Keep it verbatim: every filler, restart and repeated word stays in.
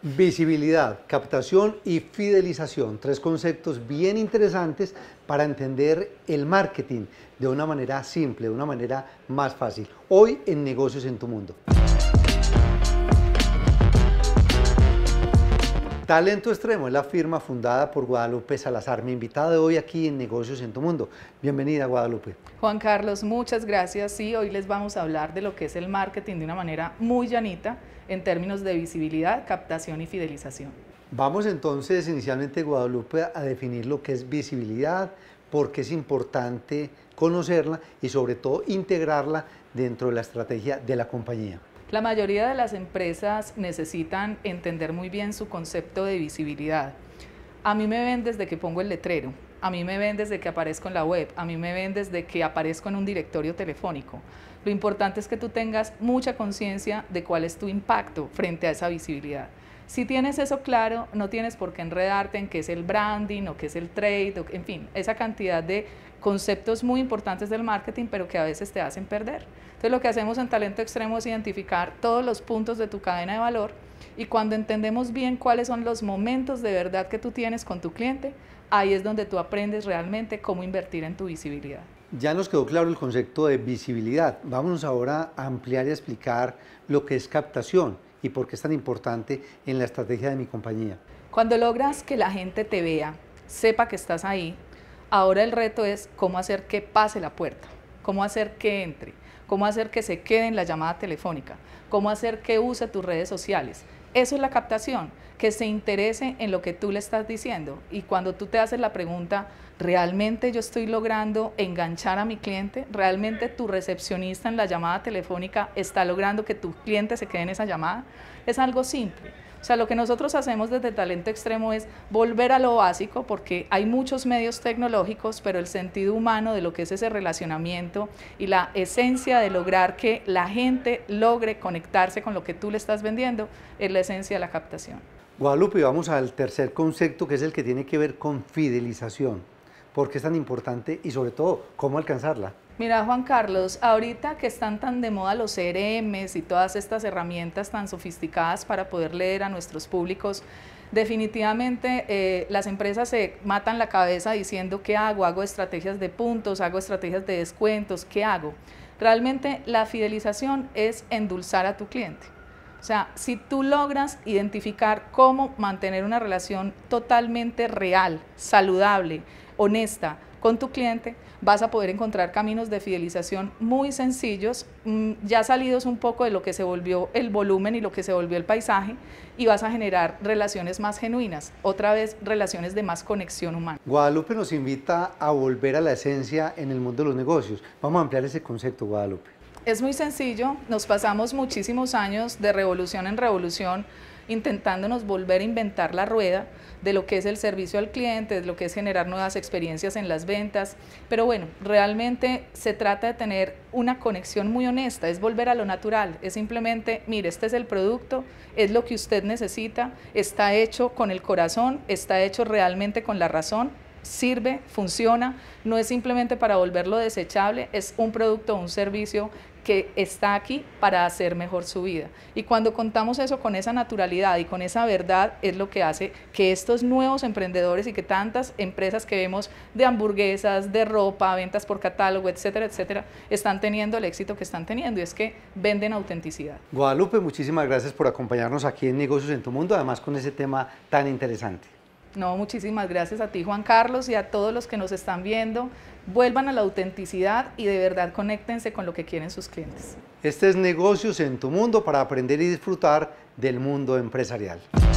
Visibilidad, captación y fidelización, tres conceptos bien interesantes para entender el marketing de una manera simple, de una manera más fácil. Hoy en Negocios en tu Mundo. Talento Extremo es la firma fundada por Guadalupe Salazar, mi invitada de hoy aquí en Negocios en tu Mundo. Bienvenida, Guadalupe. Juan Carlos, muchas gracias. Sí, hoy les vamos a hablar de lo que es el marketing de una manera muy llanita en términos de visibilidad, captación y fidelización. Vamos entonces inicialmente, Guadalupe, a definir lo que es visibilidad, por qué es importante conocerla y sobre todo integrarla dentro de la estrategia de la compañía. La mayoría de las empresas necesitan entender muy bien su concepto de visibilidad. A mí me ven desde que pongo el letrero, a mí me ven desde que aparezco en la web, a mí me ven desde que aparezco en un directorio telefónico. Lo importante es que tú tengas mucha conciencia de cuál es tu impacto frente a esa visibilidad. Si tienes eso claro, no tienes por qué enredarte en qué es el branding o qué es el trade, o, en fin, esa cantidad de conceptos muy importantes del marketing, pero que a veces te hacen perder. Entonces, lo que hacemos en Talento Extremo es identificar todos los puntos de tu cadena de valor y cuando entendemos bien cuáles son los momentos de verdad que tú tienes con tu cliente, ahí es donde tú aprendes realmente cómo invertir en tu visibilidad. Ya nos quedó claro el concepto de visibilidad. Vamos ahora a ampliar y a explicar lo que es captación y por qué es tan importante en la estrategia de mi compañía. Cuando logras que la gente te vea, sepa que estás ahí, ahora el reto es cómo hacer que pase la puerta, cómo hacer que entre, cómo hacer que se quede en la llamada telefónica, cómo hacer que use tus redes sociales. Eso es la captación, que se interese en lo que tú le estás diciendo. Y cuando tú te haces la pregunta, ¿realmente yo estoy logrando enganchar a mi cliente? ¿Realmente tu recepcionista en la llamada telefónica está logrando que tu cliente se quede en esa llamada? Es algo simple. O sea, lo que nosotros hacemos desde Talento Extremo es volver a lo básico, porque hay muchos medios tecnológicos, pero el sentido humano de lo que es ese relacionamiento y la esencia de lograr que la gente logre conectarse con lo que tú le estás vendiendo es la esencia de la captación. Guadalupe, vamos al tercer concepto, que es el que tiene que ver con fidelización. ¿Por qué es tan importante y sobre todo cómo alcanzarla? Mira, Juan Carlos, ahorita que están tan de moda los C R Ms y todas estas herramientas tan sofisticadas para poder leer a nuestros públicos, definitivamente eh, las empresas se matan la cabeza diciendo ¿qué hago? Hago estrategias de puntos, hago estrategias de descuentos, ¿qué hago? Realmente la fidelización es endulzar a tu cliente. O sea, si tú logras identificar cómo mantener una relación totalmente real, saludable, honesta con tu cliente, vas a poder encontrar caminos de fidelización muy sencillos, ya salidos un poco de lo que se volvió el volumen y lo que se volvió el paisaje, y vas a generar relaciones más genuinas, otra vez relaciones de más conexión humana. Guadalupe nos invita a volver a la esencia en el mundo de los negocios. Vamos a ampliar ese concepto, Guadalupe. Es muy sencillo, nos pasamos muchísimos años de revolución en revolución intentándonos volver a inventar la rueda de lo que es el servicio al cliente, de lo que es generar nuevas experiencias en las ventas, pero bueno, realmente se trata de tener una conexión muy honesta, es volver a lo natural, es simplemente, mire, este es el producto, es lo que usted necesita, está hecho con el corazón, está hecho realmente con la razón, sirve, funciona, no es simplemente para volverlo desechable, es un producto o un servicio que está aquí para hacer mejor su vida. Y cuando contamos eso con esa naturalidad y con esa verdad, es lo que hace que estos nuevos emprendedores y que tantas empresas que vemos de hamburguesas, de ropa, ventas por catálogo, etcétera, etcétera, están teniendo el éxito que están teniendo, y es que venden autenticidad. Guadalupe, muchísimas gracias por acompañarnos aquí en Negocios en tu Mundo, además con ese tema tan interesante. No, muchísimas gracias a ti, Juan Carlos, y a todos los que nos están viendo. Vuelvan a la autenticidad y de verdad conéctense con lo que quieren sus clientes. Este es Negocios en tu Mundo para aprender y disfrutar del mundo empresarial.